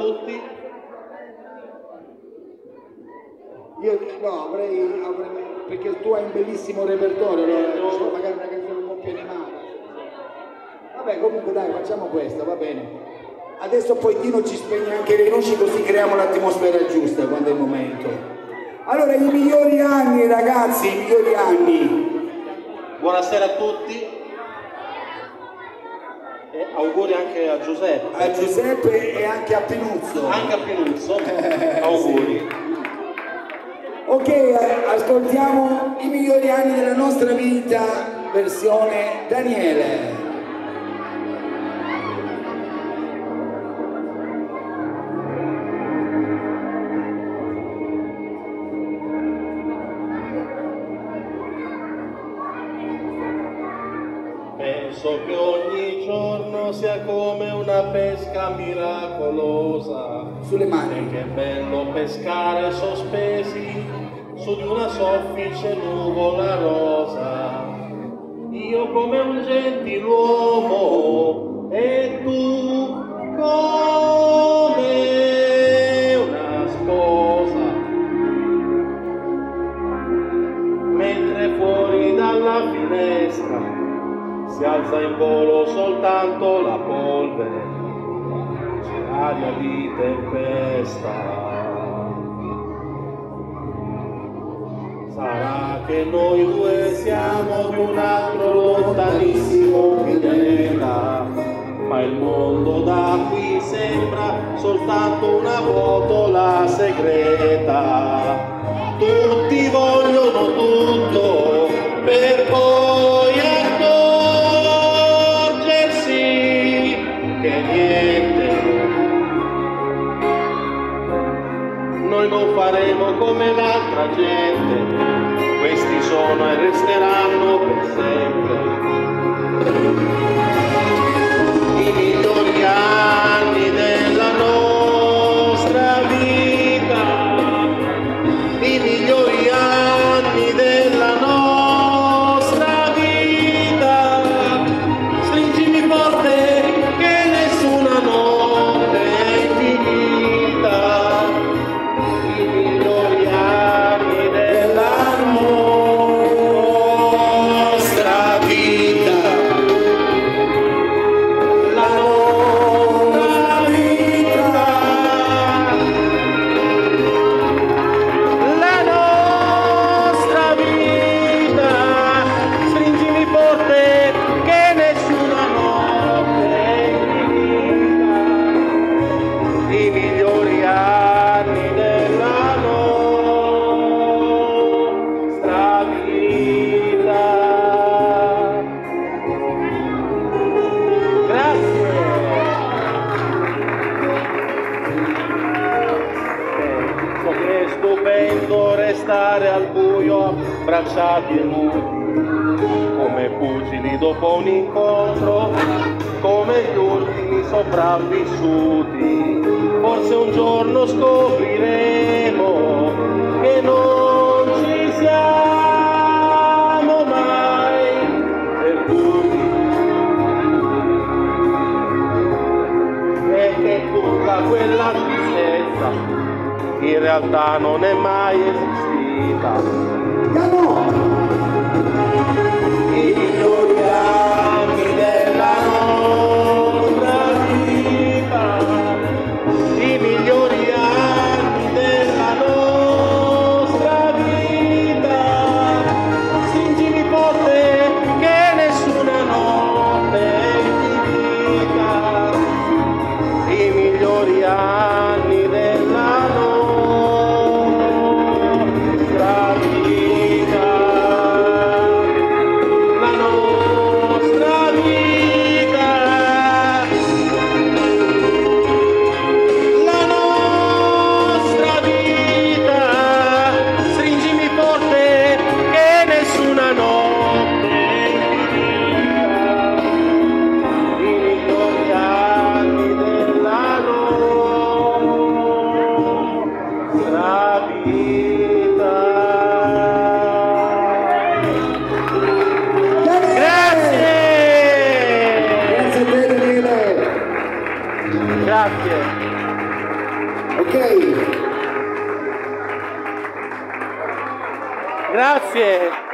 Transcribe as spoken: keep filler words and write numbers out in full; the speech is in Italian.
tutti. Io no, avrei, avrei perché tu hai un bellissimo repertorio, allora dicevo, magari una canzone un po' più animata. Vabbè, comunque dai, facciamo questa, va bene. Adesso poi Tino ci spegne anche le luci così creiamo l'atmosfera giusta quando è il momento. Allora, i migliori anni ragazzi, i migliori anni. Buonasera a tutti. E auguri anche a Giuseppe. A Giuseppe e anche a Pinuzzo. Anche a Pinuzzo. Auguri. Sì. Ok, ascoltiamo i migliori anni della nostra vita, versione Daniele. Penso che ogni giorno sia come una pesca miracolosa. Sulle mani. E che bello pescare sospesi su di una soffice nuvola rosa. Io come un gentiluomo e tu come una sposa. Mentre fuori dalla finestra si alza in volo soltanto la polvere, c'è aria di tempesta. Sarà che noi due siamo di un altro lontanissimo pianeta, ma il mondo da qui sembra soltanto una botola segreta. Tutti vogliono tutto per poi accorgersi che niente. Noi non faremo come l'altra gente, questi sono e resteranno per sempre i migliori anni della nostra vita, i migliori anni della nostra vita. Stringimi forte che nessuna notte è infinita, i migliori anni della nostra vita, la nostra vita, la nostra vita. Stringimi forte che nessuna notte è infinita, i migliori anni della nostra vita. Grazie. Penso che è stupendo restare al buio abbracciati e muti, come pugili dopo un incontro, come gli ultimi sopravvissuti. Forse un giorno scopriremo che non ci siamo mai perduti e che tutta quella tristezza in realtà non è mai esistita. I migliori anni della nostra vita, i migliori anni della nostra vita. Stringimi forte che nessuna notte è infinita, i migliori anni della nostra vita, la nostra vita, la nostra vita. Stringimi forte che nessuna notte è infinita, i migliori anni della nostra vita. Grazie. Grazie a te Daniele. Grazie. Ok? Grazie.